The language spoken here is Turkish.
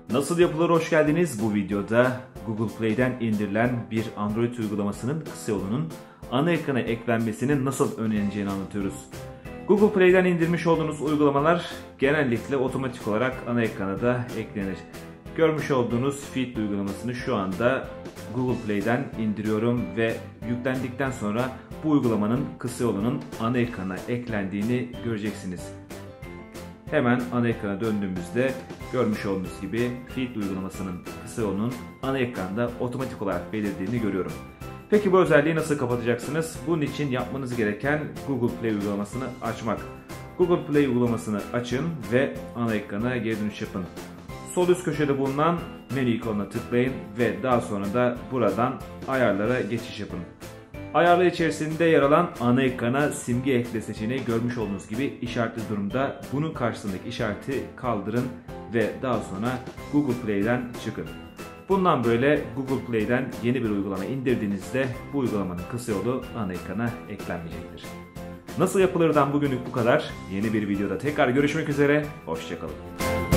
Nasıl yapılır, hoş geldiniz. Bu videoda Google Play'den indirilen bir Android uygulamasının kısa yolunun ana ekrana eklenmesinin nasıl önleneceğini anlatıyoruz. Google Play'den indirmiş olduğunuz uygulamalar genellikle otomatik olarak ana ekrana da eklenir. Görmüş olduğunuz Feed uygulamasını şu anda Google Play'den indiriyorum ve yüklendikten sonra bu uygulamanın kısa yolunun ana ekrana eklendiğini göreceksiniz. Hemen ana ekrana döndüğümüzde görmüş olduğunuz gibi Feed uygulamasının kısa yolunun ana ekranda otomatik olarak belirdiğini görüyorum. Peki bu özelliği nasıl kapatacaksınız? Bunun için yapmanız gereken Google Play uygulamasını açmak. Google Play uygulamasını açın ve ana ekrana geri dönüş yapın. Sol üst köşede bulunan menü ikonuna tıklayın ve daha sonra da buradan ayarlara geçiş yapın. Ayarlar içerisinde yer alan ana ekrana simge ekle seçeneği görmüş olduğunuz gibi işaretli durumda. Bunun karşısındaki işareti kaldırın ve daha sonra Google Play'den çıkın. Bundan böyle Google Play'den yeni bir uygulama indirdiğinizde bu uygulamanın kısa yolu ana ekrana eklenmeyecektir. Nasıl yapılırdan bugünlük bu kadar. Yeni bir videoda tekrar görüşmek üzere. Hoşça kalın.